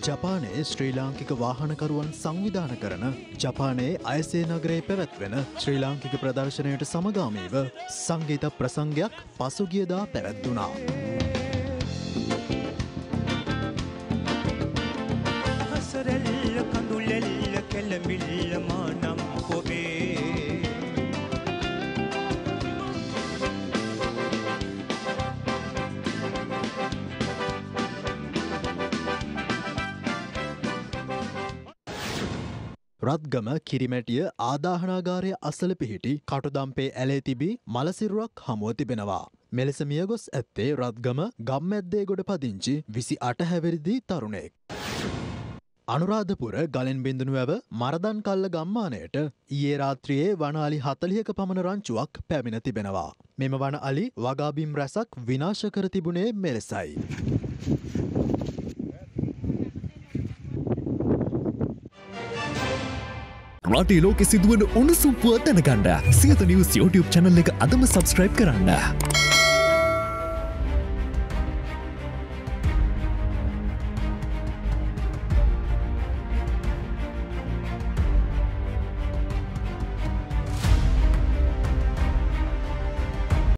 ජපානයේ ශ්‍රී ලාංකික වාහනකරුවන් සංවිධාන කරන ජපානයේ අයසේ නගරයේ පැවැත්වෙන ශ්‍රී ලාංකික ප්‍රදර්ශනයට සමගාමීව සංගීත ප්‍රසංගයක් පසුගියදා පැවැත්වුණා. හසරෙල්ල කඳුලෙල්ල කෙළඹිල්ල මානම් ඔබේ රත්ගම කිරිමැටිය ආදාහනාගාරය අසල පිහිටි කටුදම්පේ ඇලේ තිබී මලසිරුවක් හමුව තිබෙනවා. මෙලෙස මියගොස් ඇත්තේ රත්ගම ගම්මැද්දේගොඩ පදිංචි 28 හැවිරිදි තරුණයෙක්. අනුරාධපුර ගලෙන් බිඳුණු වැව මරදන් කල්ල ගම්මානයට ඊයේ රාත්‍රියේ වන අලි 40ක පමණ රංචුවක් පැමිණ තිබෙනවා. මෙම වන අලි වගාබිම් රැසක් විනාශ කර තිබුණේ මෙලෙසයි. රටේ ලෝකෙ සිදුවන උණුසුම් පුවත් දැනගන්න සියත නිවුස් YouTube channel එක අදම subscribe කරන්න.